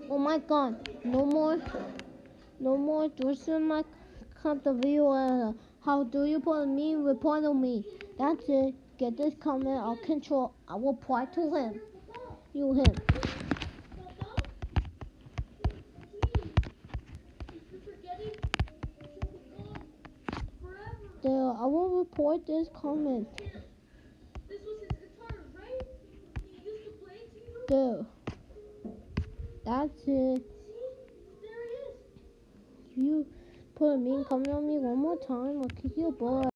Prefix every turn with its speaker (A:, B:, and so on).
A: Oh my god, no more Dorson my cut the video. How do you put me report on me? That's it. Get this comment, I'll control. I will apply to him. You him. There, I will report this comment.
B: This was his guitar, right? He used to play it to you?
A: There. That's it.
B: See? There it is.
A: You put a mean comment on me one more time, I'll kick your butt.